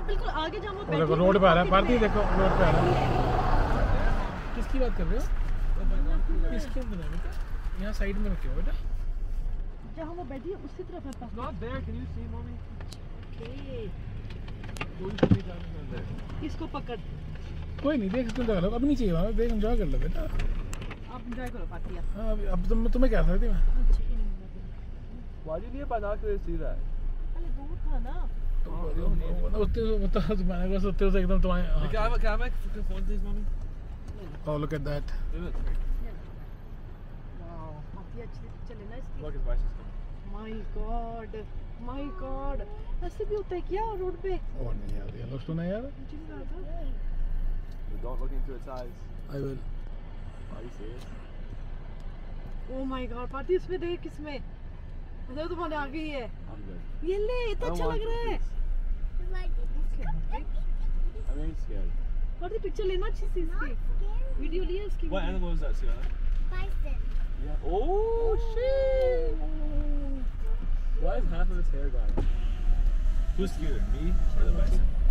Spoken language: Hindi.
बिल्कुल आगे जहाँ वो देखो रोड पे आ रहा है पार्टी, देखो रोड पे आ रहा है। किसकी बात कर रहे हो? इसके अंदर है बेटा, यहाँ साइड में रखे हो बेटा। जहाँ वो बैठी है उसी तरफ है पापा। Not there. Can you see, mommy? Okay Going to be down there. इसको पकड़। कोई नहीं, देख तुम देख लो, अब नहीं चाहिए वहाँ, देख एंजॉय कर लो बेटा। आप एंजॉय करो पार्टी आप। हाँ अब तुम्हें क्या था मैं Why do you need binoculars to see that? पहले दूर था ना। उत्ते मैंने कहा उत्ते से एकदम तुम्हारे Can I have my phone, please, mommy? Oh look at that. Wow काफी अच्छी पिक्चर लेना इसकी। Look, his bicycle. My god ऐसे भी होता है क्या रोड पे? Oh नहीं यार, ये लोग तो नहीं यार। मुझे नहीं लगा था। Don't look into its eyes. I will. Are you serious? Oh my god party इसमें देख किसमें? अच्छा तुम्हारे आगे ही है। I'm good. ये ले इतना अच्छा लग रहा है। I'm really scared. Party picture लेना अच्छी सी इसकी। वीडियो लिया इसकी। What animal is that, Sienna? Bison. Yeah. Oh shit! Why is half of its hair gone? Who's scared? Me or the bison?